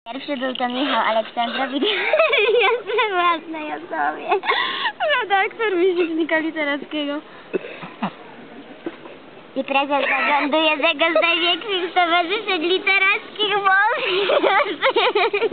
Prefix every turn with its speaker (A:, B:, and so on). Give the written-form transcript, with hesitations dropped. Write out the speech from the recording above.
A: Pierwszy był to Michał Aleksandrowicz w własnej osobie. Redaktor miesięcznika literackiego. I prezes zarządu jednego z największych stowarzyszeń literackich w Polsce.